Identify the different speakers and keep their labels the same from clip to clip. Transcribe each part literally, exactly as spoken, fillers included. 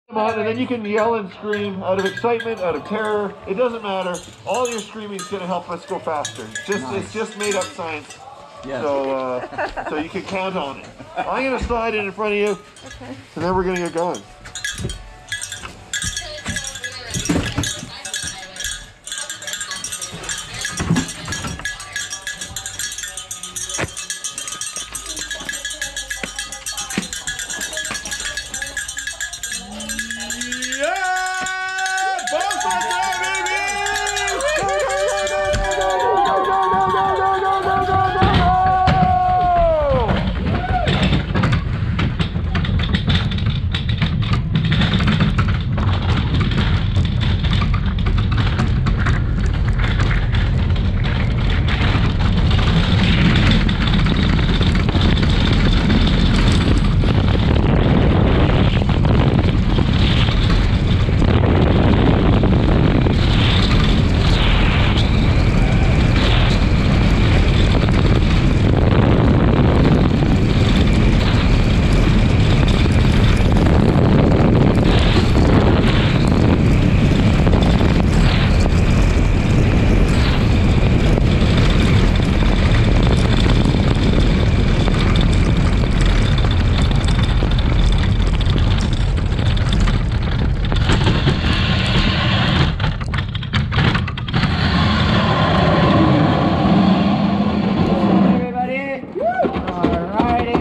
Speaker 1: On, and then you can yell and scream out of excitement, out of terror. It doesn't matter. All your screaming is going to help us go faster. It's just, nice. It's just made up science. Yes. So, uh, so you can count on it. I'm going to slide in in front of you, okay. And then we're going to get going.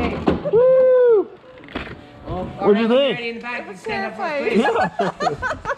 Speaker 1: What'd you think?
Speaker 2: In the back, stand up for a